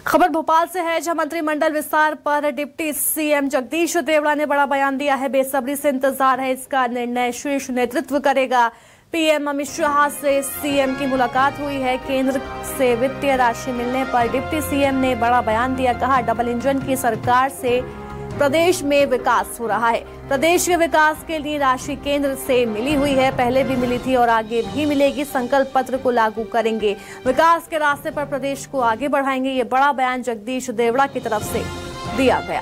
खबर भोपाल से है, जहां मंत्रिमंडल विस्तार पर डिप्टी सीएम जगदीश देवड़ा ने बड़ा बयान दिया है। बेसब्री से इंतजार है, इसका निर्णय शीर्ष नेतृत्व करेगा। पीएम अमित शाह से सीएम की मुलाकात हुई है। केंद्र से वित्तीय राशि मिलने पर डिप्टी सीएम ने बड़ा बयान दिया। कहा, डबल इंजन की सरकार से प्रदेश में विकास हो रहा है। प्रदेश के विकास के लिए राशि केंद्र से मिली हुई है, पहले भी मिली थी और आगे भी मिलेगी। संकल्प पत्र को लागू करेंगे, विकास के रास्ते पर प्रदेश को आगे बढ़ाएंगे। ये बड़ा बयान जगदीश देवड़ा की तरफ से दिया गया।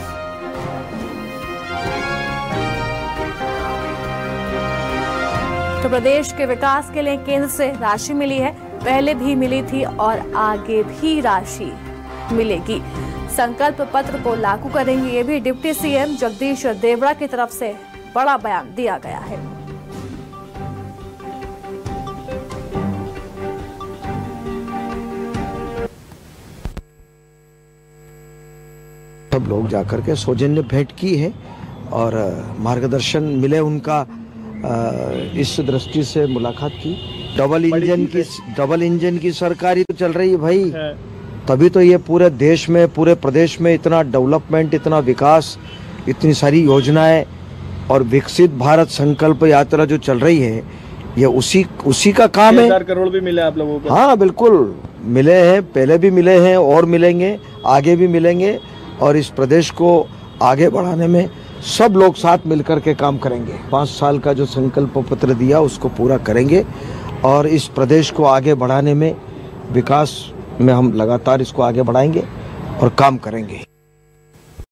तो प्रदेश के विकास के लिए केंद्र से राशि मिली है, पहले भी मिली थी और आगे भी राशि मिलेगी। संकल्प पत्र को लागू करेंगे, ये भी डिप्टी सीएम जगदीश देवड़ा की तरफ से बड़ा बयान दिया गया है। सब लोग जाकर के सौजन्य भेंट की है और मार्गदर्शन मिले उनका, इस दृष्टि से मुलाकात की। डबल इंजन की सरकार ही तो चल रही है भाई, तभी तो ये पूरे देश में, पूरे प्रदेश में इतना डेवलपमेंट, इतना विकास, इतनी सारी योजनाएं और विकसित भारत संकल्प यात्रा जो चल रही है, ये उसी का काम है। 1000 करोड़ भी मिले आप लोगों को? हाँ बिल्कुल मिले हैं, पहले भी मिले हैं और मिलेंगे, आगे भी मिलेंगे। और इस प्रदेश को आगे बढ़ाने में सब लोग साथ मिलकर के काम करेंगे। 5 साल का जो संकल्प पत्र दिया उसको पूरा करेंगे और इस प्रदेश को आगे बढ़ाने में, विकास में हम लगातार इसको आगे बढ़ाएंगे और काम करेंगे।